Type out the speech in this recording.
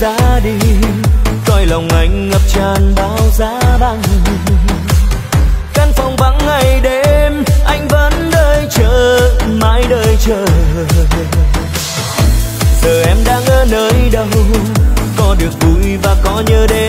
ra đi, cõi lòng anh ngập tràn bao giá băng. Căn phòng vắng ngày đêm, anh vẫn đợi chờ, mãi đợi chờ. Giờ em đang ở nơi đâu, có được vui và có nhớ đến